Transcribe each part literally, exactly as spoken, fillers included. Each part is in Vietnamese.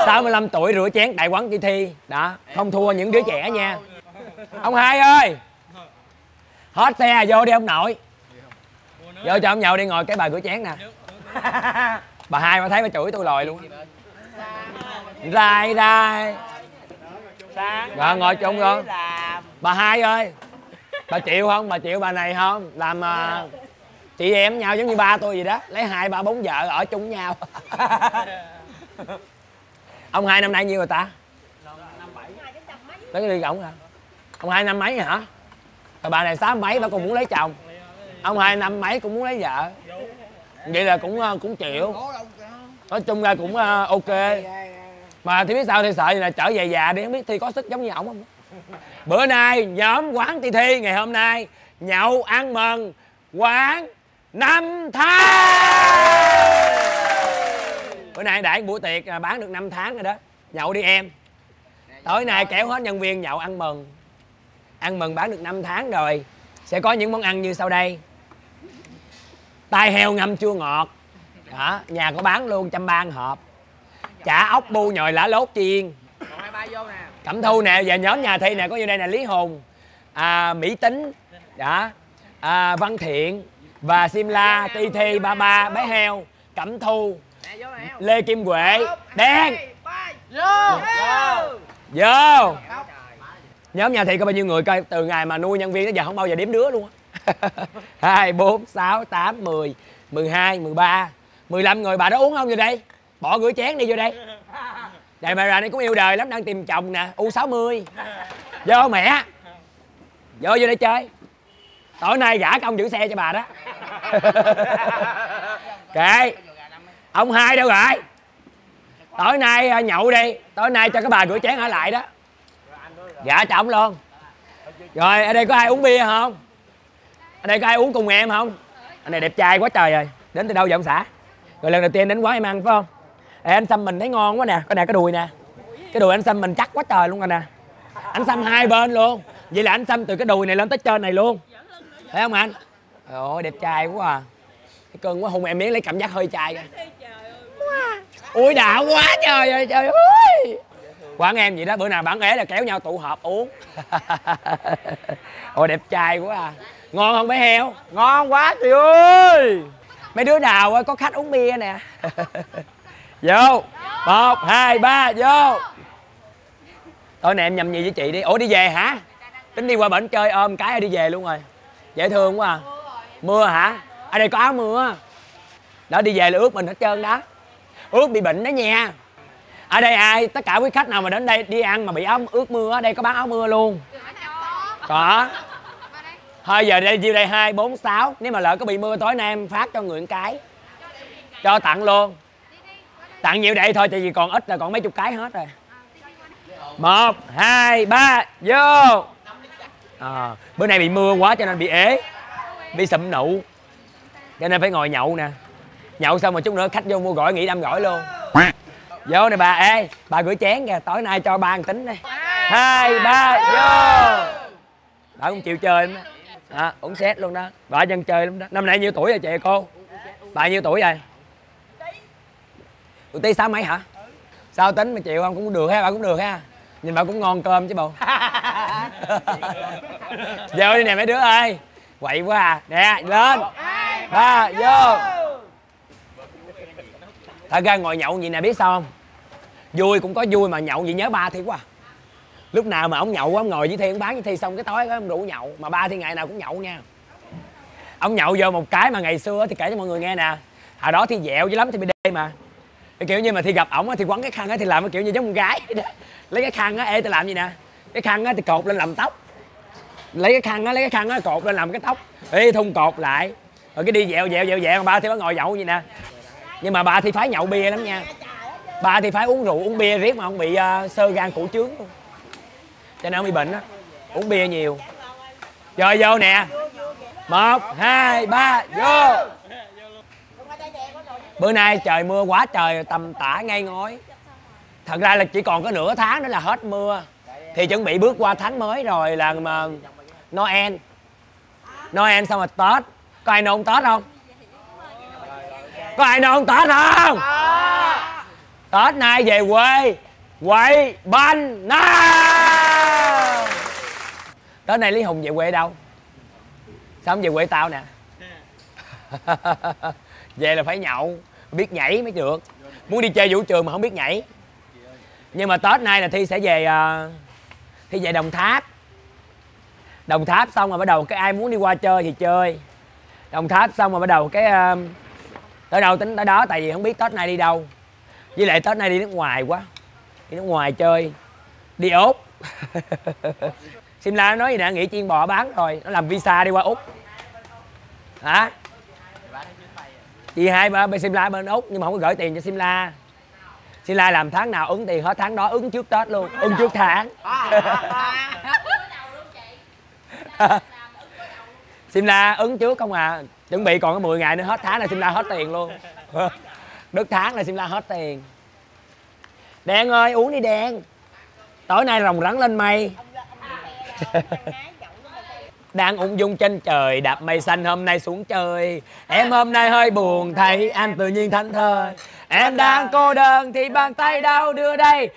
sáu mươi lăm tuổi rửa chén tại quán Ti Thi. Đó, không thua những đứa trẻ nha. Ông Hai ơi, hết xe vô đi ông nội. Vô cho ông nhậu đi, ngồi cái bà rửa chén nè. Bà Hai mà thấy bà chửi tôi lòi luôn. Rai rai. Rồi ngồi chung rồi. Bà Hai ơi, bà chịu không? Bà chịu bà này không? Làm uh, chị em nhau giống như ba tôi vậy đó. Lấy hai ba bốn vợ ở chung với nhau. Ông Hai năm nay nhiêu rồi ta? Năm bảy. Lấy cái đi rộng hả? Ông Hai năm mấy hả? Rồi bà này sáu mấy bà còn muốn lấy chồng. Ông Hai năm mấy cũng muốn lấy vợ. Vậy là cũng cũng chịu. Nói chung ra cũng uh, ok. Mà thì biết sao thì sợ vậy là trở về già đi, không biết Thi có sức giống như ổng không. Bữa nay nhóm quán Ti Thi ngày hôm nay nhậu ăn mừng quán năm tháng. Bữa nay đãi buổi tiệc bán được năm tháng rồi đó. Nhậu đi em. Tối nay kéo hết nhân viên nhậu ăn mừng. Ăn mừng bán được năm tháng rồi. Sẽ có những món ăn như sau đây. Tai heo ngâm chua ngọt. Đó, nhà có bán luôn, trăm ba hộp. Chả ốc bu nhồi lá lốt chiên. Cẩm Thu nè, và nhóm nhà Thi nè, có như đây nè, Lý Hùng, à, Mỹ Tính, đó, à, Văn Thiện và Simla, Ti Thi, Ba Ba, Bé Heo, Cẩm Thu, Lê Kim Huệ, Đen. Vô. Vô. Nhóm nhà Thi có bao nhiêu người coi, từ ngày mà nuôi nhân viên tới giờ không bao giờ đếm đứa luôn á. Hai, bốn, sáu, tám, mười, mười hai, mười ba, mười lăm người. Bà đó uống không vô đây? Bỏ rửa chén đi vô đây. Đây bà già này cũng yêu đời lắm, đang tìm chồng nè, U sáu mươi. Vô mẹ. Vô vô đây chơi. Tối nay gả công giữ xe cho bà đó. Kệ. Ông Hai đâu rồi? Tối nay nhậu đi. Tối nay cho cái bà rửa chén ở lại đó. Gả cho ổng luôn. Rồi ở đây có ai uống bia không? Ở đây có ai uống cùng em không? Anh này đẹp trai quá trời rồi. Đến từ đâu vậy ông xã? Rồi lần đầu tiên đến quán em ăn phải không? Ê, anh xăm mình thấy ngon quá nè. Coi nè cái đùi nè. Cái đùi anh xăm mình chắc quá trời luôn rồi nè. Anh xăm hai bên luôn. Vậy là anh xăm từ cái đùi này lên tới trên này luôn. Thấy không anh? Ôi đẹp trai quá à. Cái cưng quá, hôn em miếng lấy cảm giác hơi trai kìa. Ui đạo quá trời ơi trời ơi. Quán em vậy đó, bữa nào bán ế là kéo nhau tụ họp uống. Ôi đẹp trai quá à. Ngon không bé Heo? Ngon quá chị ơi. Mấy đứa nào có khách uống bia nè. Vô. Một, hai, ba, vô. Tối nay em nhầm gì với chị đi. Ủa đi về hả? Tính đi qua bển chơi ôm cái đi về luôn rồi. Dễ thương quá à. Mưa hả? Ở đây có áo mưa. Đó đi về là ướt mình hết trơn đó. Ướt bị bệnh đó nha. Ở đây ai, tất cả quý khách nào mà đến đây đi ăn mà bị áo ướt mưa, ở đây có bán áo mưa luôn. Có. Thôi giờ đây nhiêu đây hai, bốn, sáu. Nếu mà lỡ có bị mưa tối nay em phát cho người một cái. Cho tặng luôn. Tặng nhiều đây thôi, tại vì còn ít là còn mấy chục cái hết rồi. Một, hai, ba, vô. À, bữa nay bị mưa quá cho nên bị ế. Bị sụm nụ. Cho nên phải ngồi nhậu nè. Nhậu xong một chút nữa khách vô mua gỏi nghỉ đâm gỏi luôn. Vô nè bà, ê, bà rửa chén kìa, tối nay cho ba ăn tính đi. Hai, ba, vô. Bà cũng chịu chơi lắm đó. À, uống xét luôn đó. Bà dân chơi lắm đó. Năm nay nhiêu tuổi rồi chị cô? Bà nhiêu tuổi rồi? Tụi tí sáu mấy hả? Sao tính mà chịu không? Cũng được ha, bà cũng được ha. Nhìn bà cũng ngon cơm chứ bộ. Vô đi nè mấy đứa ơi. Quậy quá à. Nè, lên. Ba, vô. Thật ra ngồi nhậu gì nè biết sao không? Vui cũng có vui mà nhậu gì nhớ ba Thi quá. Lúc nào mà ông nhậu ông ngồi với Thi, ông bán với Thi xong cái tối ông rủ nhậu. Mà ba Thi ngày nào cũng nhậu nha. Ông nhậu vô một cái mà ngày xưa thì kể cho mọi người nghe nè. Hồi đó Thi dẹo dữ lắm Thi bê đê mà. Cái kiểu như mà Thi gặp ổng thì quăng cái khăn á thì làm cái kiểu như giống con gái đó. Lấy cái khăn á, ê tao làm gì nè. Cái khăn á thì cột lên làm tóc. Lấy cái khăn á, lấy cái khăn á cột lên làm cái tóc. Ê thun cột lại. Rồi cái đi dẹo dẹo dẹo dẹo ba Thi bắt ngồi nhậu vậy nè. Nhưng mà bà Thi phái nhậu bia lắm nha. Bà Thi phái uống rượu uống bia riết mà không bị uh, xơ gan cổ trướng luôn. Cho nên không bị bệnh á. Uống bia nhiều. Rồi vô nè. Một, hai, ba, vô. Bữa nay trời mưa quá trời tầm tã ngay ngói. Thật ra là chỉ còn có nửa tháng nữa là hết mưa. Thì chuẩn bị bước qua tháng mới rồi là mà Noel. Noel xong rồi Tết. Có ai nôn Tết không? Có ai nôn Tết không? Tết nay về quê quậy banh nào. Tết nay Lý Hùng về quê đâu? Sao không về quê tao nè? Về là phải nhậu, biết nhảy mới được. Muốn đi chơi vũ trường mà không biết nhảy. Nhưng mà Tết nay là Thi sẽ về uh, Thi về Đồng Tháp. Đồng Tháp xong rồi bắt đầu cái ai muốn đi qua chơi thì chơi. Đồng Tháp xong rồi bắt đầu cái uh, tới đâu tính tới đó, tại vì không biết Tết nay đi đâu. Với lại Tết nay đi nước ngoài quá. Đi nước ngoài chơi. Đi Úc. Simla nó nói gì nè, nghỉ chiên bò bán rồi. Nó làm visa đi qua Úc. Hả? Chị hai ba bên Simla bên Úc nhưng mà không có gửi tiền cho Simla. Simla làm tháng nào ứng tiền hết tháng đó, ứng trước Tết luôn, ứng trước tháng. Simla ứng trước không à, chuẩn bị còn có mười ngày nữa hết tháng là Simla hết tiền luôn. Đứt tháng là Simla hết tiền. Đen ơi, uống đi Đen. Tối nay rồng rắn lên mây. Đang ung dung trên trời đạp mây xanh hôm nay xuống chơi. Em hôm nay hơi buồn thấy anh tự nhiên thảnh thơi. Em đang cô đơn thì bàn tay đâu đưa đây.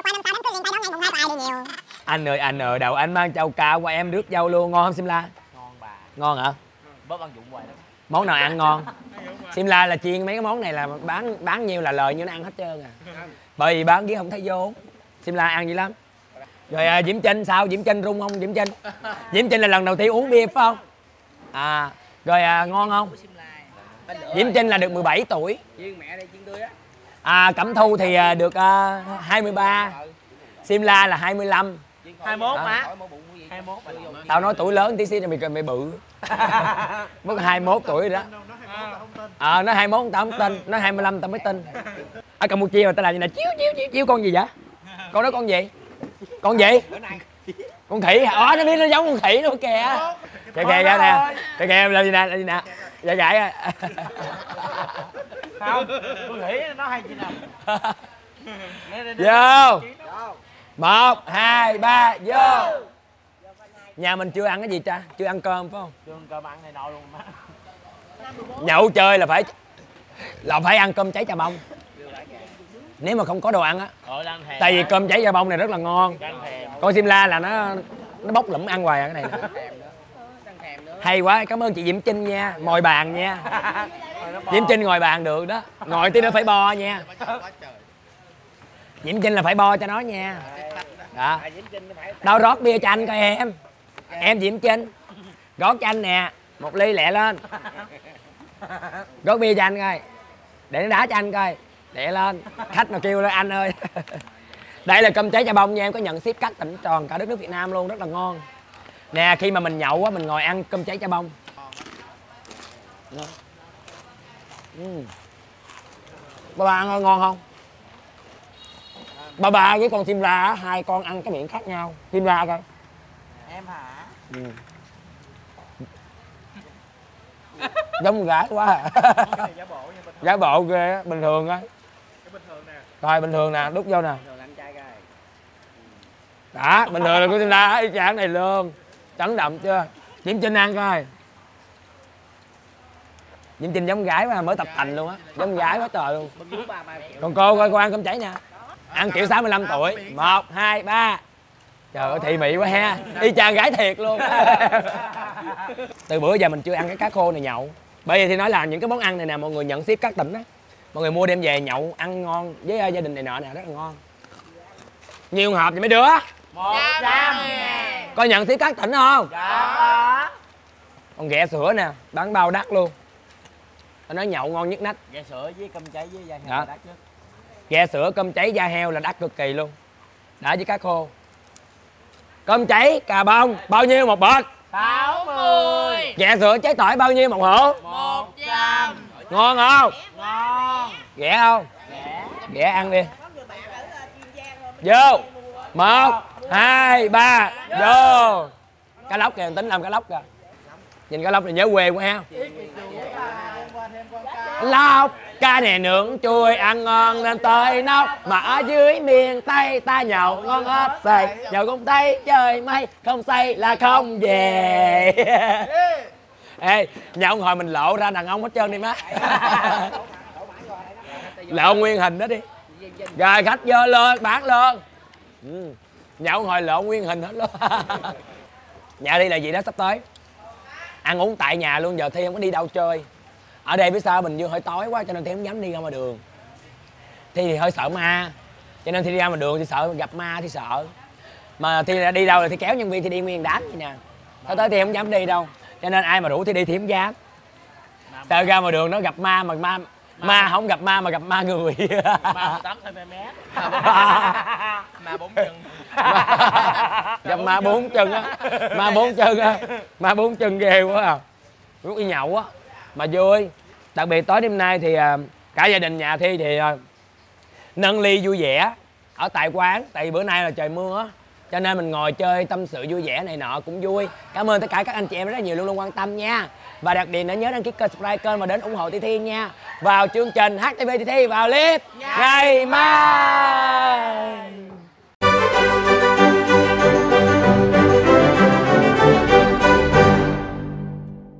Anh ơi anh ơi, đầu anh mang chầu cà qua em rước dâu luôn. Ngon không Simla? Ngon bà. Ngon hả? Bớt ăn dụng hoài đó. Món nào ăn ngon? Simla là chiên mấy cái món này là bán bán nhiêu là lời như nó ăn hết trơn à. Bởi vì bán với không thấy vốn. Simla ăn dữ lắm. Rồi à, Diễm Trinh sao? Diễm Trinh rung không Diễm Trinh? Diễm Trinh là lần đầu tiên uống bia phải không? À, rồi à, ngon không? Diễm Trinh là được mười bảy tuổi. Chiên mẹ đây chiên tươi á. À, Cẩm Thu thì à, được à, hai mươi ba. Simla là hai mươi lăm. hai mốt à. Má. hai mốt. Tao nói tuổi lớn tí xíu cho mày mày bự. Mất hai mươi mốt tuổi rồi đó. Ờ, à, nó hai mươi mốt tao không tin, nó hai mươi lăm tao mới tin. Ở Campuchia mà tao làm như này, chiếu chiếu chiếu chiếu con gì vậy? Con đó con gì? Con gì? Con khỉ hả? Ờ, nó biết nó giống con khỉ luôn kìa. Kìa kìa kìa nè. Kìa kìa làm gì nè, làm gì nè. Dạ dạy à. Không, con khỉ nó hay gì nào. Vô. Một, hai, ba, vô. Nhà mình chưa ăn cái gì cha? Chưa ăn cơm phải không? Chưa ăn cơm ăn này nọ luôn má. Nhậu chơi là phải là phải ăn cơm cháy chà bông. Nếu mà không có đồ ăn á. Tại vì cơm cháy chà bông này rất là ngon. Con Simla là nó nó bốc lụm ăn hoài à, cái này. Hay quá, cảm ơn chị Diễm Trinh nha, ngồi bàn nha. Diễm Trinh ngồi bàn được đó, ngồi tí nữa phải bo nha. Diễm Trinh là phải bo cho nó nha. Đó. Đâu rót bia cho anh coi em. Em Diễm Trinh rót cho anh nè, một ly lẹ lên. Rót bia cho anh coi, để nó đá cho anh coi, lẹ lên. Khách mà kêu lên anh ơi. Đây là cơm cháy chà bông nha, em có nhận ship các tỉnh tròn cả đất nước Việt Nam luôn, rất là ngon. Nè, khi mà mình nhậu á, mình ngồi ăn cơm cháy chà bông. Uhm. Ba ba ăn ngon không? Ba ba với con Simla á, hai con ăn cái miệng khác nhau. Simla coi. Em hả? Ừ. Giống gái quá à. Giả bộ ghê á, bình thường á. Rồi bình thường nè, đút vô nè. Đó, bình thường là của Simla y chang này luôn. Chấn động chưa? Diễm Trinh ăn coi. Diễm Trinh giống gái mà mới tập thành luôn á, giống gái quá trời luôn. Còn cô coi cô ăn cơm cháy nè. Ăn kiểu sáu mươi lăm tuổi. Một, hai, ba. Trời ơi thị mị quá ha. Y chang gái thiệt luôn. Từ bữa giờ mình chưa ăn cái cá khô này nhậu. Bởi vì thì nói là những cái món ăn này nè, mọi người nhận ship các tỉnh á. Mọi người mua đem về nhậu ăn ngon với gia đình này nọ nè, rất là ngon. Nhiều hộp vậy mấy đứa? Một trăm. Coi nhận ship các tỉnh không? Dạ. Còn ghẹ sữa nè, bán bao đắt luôn. Tao nói nhậu ngon nhất nách. Ghẹ sữa với cơm cháy với da heo Đó. là đắt nhất. Ghẹ sữa, cơm cháy, da heo là đắt cực kỳ luôn. Đã với cá khô. Cơm cháy, cà bông, bao nhiêu một bịch? sáu mươi. Ghẹ sữa, trái tỏi bao nhiêu một hũ? một trăm. Ngon không? Ngon. Ghẹ không? Ghẹ. Ghẹ ăn đi. Vô. Một, hai, ba, vô. Cá lóc kìa, tính làm cá lóc kìa. Nhìn cá lóc này nhớ quê quá ha. Lóc cá này nướng chui ăn ngon nên tới nóc. Mà ở dưới miền Tây ta nhậu ngon hết say. Nhậu cũng thấy trời mây, không say là không về. Ê, nhậu hồi mình lộ ra đàn ông hết trơn đi má. Lộ nguyên hình đó đi. Rồi khách vô lên bát lên. Ừ. Nhậu hồi lộn nguyên hình hết luôn. Nhà đi là gì đó sắp tới ăn uống tại nhà luôn, giờ Thi không có đi đâu chơi. Ở đây biết sao Bình Dương hơi tối quá cho nên Thi không dám đi ra ngoài đường. Thi thì hơi sợ ma cho nên Thi đi ra ngoài đường thì sợ gặp ma thì sợ. Mà Thi đi đâu là Thi kéo nhân viên Thi đi nguyên đám vậy nè. Tới tới Thi không dám đi đâu cho nên ai mà rủ Thi đi thì không dám. Sợ ra ngoài đường nó gặp ma mà ma ma không gặp ma mà gặp ma người. Ma tám cm. Ma bốn chân. Gặp ma bốn chân á. Ma bốn chân á. Ma bốn chân ghê quá à. Lúc đi nhậu á mà vui. Đặc biệt tối đêm nay thì cả gia đình nhà Thi thì nâng ly vui vẻ ở tại quán. Tại vì bữa nay là trời mưa á cho nên mình ngồi chơi tâm sự vui vẻ này nọ cũng vui. Cảm ơn tất cả các anh chị em rất nhiều luôn luôn quan tâm nha. Và đặc biệt là nhớ đăng ký kênh, subscribe kênh và đến ủng hộ Thi Thi nha. Vào chương trình hát tê vê Thi Thi vào clip ngày mai.